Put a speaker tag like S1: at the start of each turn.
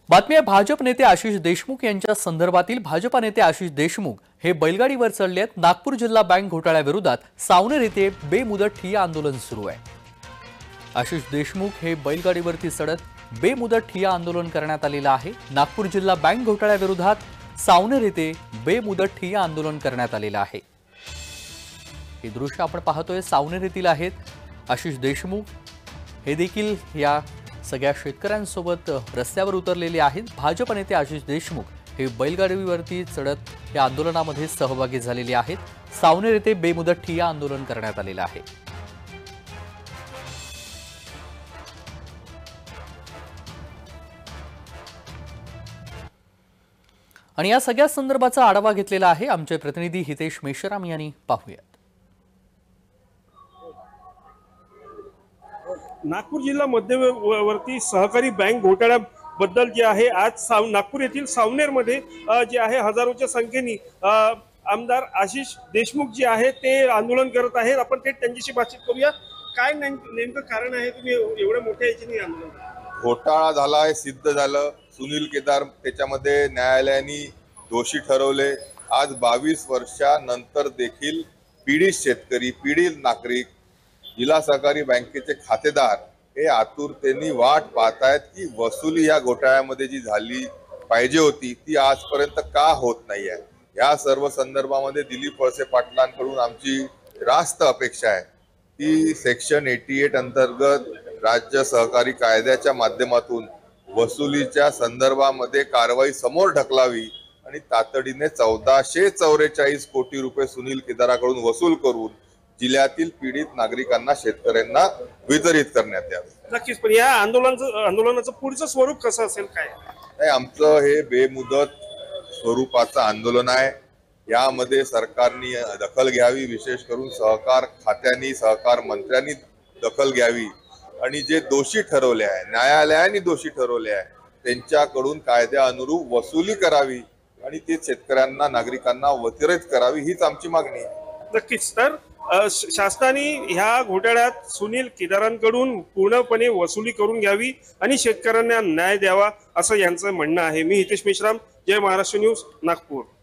S1: बातमी आहे भाजप नेते आशिष देशमुख यांच्या संदर्भातील। भाजपा नेते आशिष देशमुख हे बैलगाडीवर चढले आहेत। नागपूर जिल्हा बँक घोटाळ्याविरोधात सावनेर येथे बेमुदत ठिय्या आंदोलन सुरू आहे। आशिष देशमुख हे बैलगाडीवरती चढत बेमुदत ठिय्या आंदोलन करण्यात आलेलं आहे। नागपूर जिल्हा बँक घोटाळ्याविरोधात सावनेर येथे बेमुदत ठिय्या आंदोलन करण्यात आलेलं आहे। हे दृश्य आपण पाहतोय सावनेर येथील आहेत। आशिष देशमुख हे देखील या सगळ्या शेतकऱ्यांसोबत रस्त्यावर उतरलेले आहेत। भाजप नेते आशिष देशमुख हे बैलगाडीवरती चढत या आंदोलनामध्ये सहभागी झालेले आहेत। सावनेर येथे बेमुदत ठिय्या आंदोलन करण्यात आलेलं आहे। आणि या सगळ्या संदर्भाचा आढावा घेतलेला आहे आमचे प्रतिनिधी हितेश मेश्राम यांनी। पाहूयात।
S2: नागपूर जिल्हा मध्यवर्ती सहकारी बँक घोटाळ्याबद्दल जे आहे आज नागपूर येथील सावनेरमध्ये जे आहे हजारोच्या संख्येने आमदार आशिष देशमुख जे आहे ते आंदोलन करत आहेत। आपण थेट त्यांच्याशी बातचीत करूया। काय नेमकं कारण आहे तुम्ही एवढ्या मोठ्या याच्याने आंदोलन करता?
S3: घोटाळा झालाय, सिद्ध झालं। सुनील केदार त्याच्यामध्ये न्यायालयाने दोषी ठरवले। आज 22 वर्षानंतर देखील पीडित शेतकरी, पीडित नागरिक, जिल्हा सहकारी बँकेचे खातेदार हे आतुरतेने वाट पाहतायत की वसुली या घोटाळ्यामध्ये जी झाली पाहिजे होती ती आजपर्यंत का होत नाहीये। या सर्व संदर्भामध्ये दिलीप वळसे पाटलांकडून आमची रास्त अपेक्षा आहे की सेक्शन 88 अंतर्गत राज्य सहकारी कायद्याच्या माध्यमातून वसुलीच्या संदर्भामध्ये कारवाई समोर ढकलावी आणि तातडीने 1444 कोटी रुपये सुनील केदाराकडून वसूल करून जिल्ह्यातील पीडित नागरिकांना, शेतकऱ्यांना वितरित करण्यात यावे।
S2: नक्कीच, पण या आंदोलनाचं पुढचं स्वरूप कसं असेल काय?
S3: नाही, आमचं हे बेमुदत स्वरूपाचं आंदोलन आहे। यामध्ये सरकारने दखल घ्यावी, विशेष करून सहकार खात्याने, सहकार मंत्र्यांनी दखल घ्यावी आणि जे दोषी ठरवले आहे, न्यायालयाने दोषी ठरवले आहे, त्यांच्याकडून कायद्यानुरूप वसुली करावी आणि ती शेतकऱ्यांना, नागरिकांना वितरित करावी, हीच आमची मागणी आहे।
S2: नक्कीच, तर शासनाने ह्या घोटाळ्यात सुनील केदारांकडून पूर्णपणे वसुली करून घ्यावी आणि शेतकऱ्यांना न्याय द्यावा असं यांचं म्हणणं आहे। मी हितेश मेश्राम, जय महाराष्ट्र न्यूज, नागपूर।